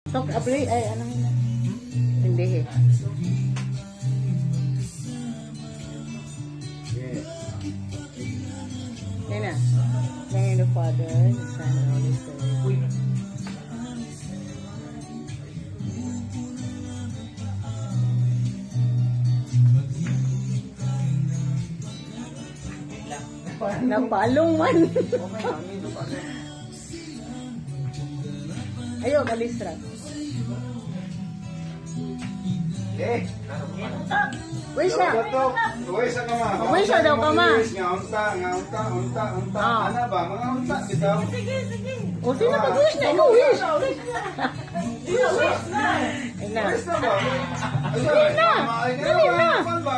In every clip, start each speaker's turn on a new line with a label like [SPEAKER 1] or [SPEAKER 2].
[SPEAKER 1] Tok, abli, ay, anong ina? Hindi eh. Yan na. Name the Father, the Son, and the Holy Spirit. Napalong man. Ayo, kalistra. Wisa.
[SPEAKER 2] Wisa ka ma.
[SPEAKER 1] Wisa daw ka ma.
[SPEAKER 2] Unta. Ana ba? Mga unta bitaw.
[SPEAKER 1] O, sino mag-wish na? Ikaw wish. Ay na. Dali na. Dali na.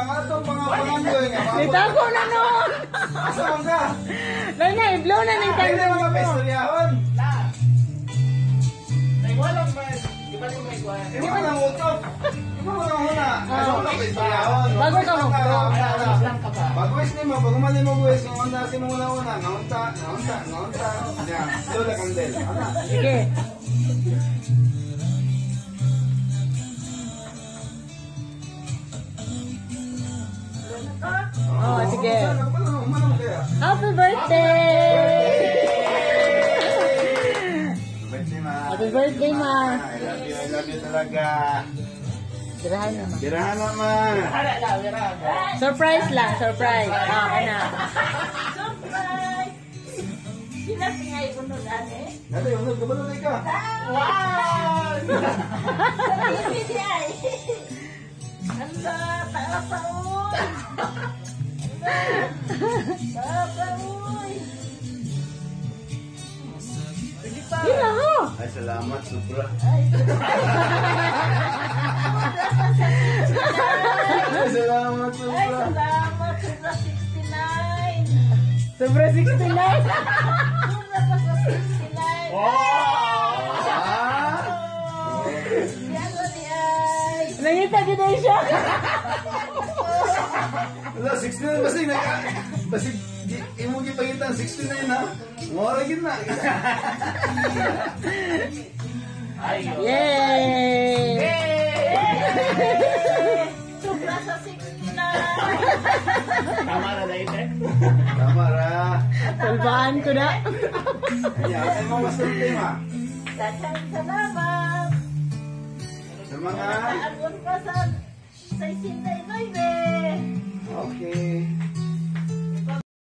[SPEAKER 1] Nitago na noon.
[SPEAKER 2] Asam ka?
[SPEAKER 1] Dali na, i-blow na ng
[SPEAKER 2] Ay,
[SPEAKER 1] candle
[SPEAKER 2] mga
[SPEAKER 1] mo.
[SPEAKER 2] pestolyahon.
[SPEAKER 3] Walang ba? Di ba yung may kuwan?
[SPEAKER 2] Hindi mo nang utok. Hindi mo nang una. Ano ka pestolyahon?
[SPEAKER 1] Bago ka mag-blow.
[SPEAKER 3] Lang ka ba?
[SPEAKER 2] Baguis ni mo, bago mali mo guys, yung una si mo una, ngaunta. Yan, lola kandel. Ana.
[SPEAKER 1] Sige. Oh, sige.
[SPEAKER 2] Umanong kaya.
[SPEAKER 1] Happy birthday!
[SPEAKER 2] Birthday, ma.
[SPEAKER 1] Happy birthday, ma.
[SPEAKER 2] I love you talaga.
[SPEAKER 1] Sirahan naman.
[SPEAKER 2] Tirahan na, ma.
[SPEAKER 3] Wala lang, wala.
[SPEAKER 1] Surprise lang, surprise. Ah, ano?
[SPEAKER 4] Surprise! Sila tingay ko nun, ane?
[SPEAKER 2] Dati, unod ka ba tuloy ka?
[SPEAKER 3] Wow!
[SPEAKER 4] Hindi ay. Anda, tapaon! Tapaon!
[SPEAKER 1] Yun lang, oh.
[SPEAKER 2] Ay, salamat, sobra.
[SPEAKER 4] Ay,
[SPEAKER 2] Ay, salamat,
[SPEAKER 4] ay,
[SPEAKER 2] sobra.
[SPEAKER 4] salamat! Sobra 69!
[SPEAKER 1] Sobra 69.
[SPEAKER 4] Sobra pa sa 69!
[SPEAKER 2] Ah!
[SPEAKER 4] Yan na ni ay!
[SPEAKER 1] Nangita din siya.
[SPEAKER 2] Wala, 69 basig na ka. Basig, imo gipangitan 69 ha. Ngora gid na.
[SPEAKER 1] Yay!
[SPEAKER 4] Sobra sa 69!
[SPEAKER 3] Tama na dahil eh.
[SPEAKER 2] Tama ra.
[SPEAKER 1] Tulbaan ko na.
[SPEAKER 2] Ayan, ay mo masulti ma.
[SPEAKER 4] Daghang salamat!
[SPEAKER 2] Sa mga
[SPEAKER 4] Naagon ka sa 69!
[SPEAKER 2] okay.